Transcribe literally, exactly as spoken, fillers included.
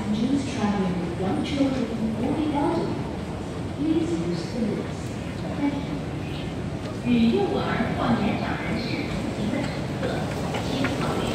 passengers traveling with young children or the elderly, please use the lifts. Thank you. 与幼儿或年长人士同行的乘客，请考虑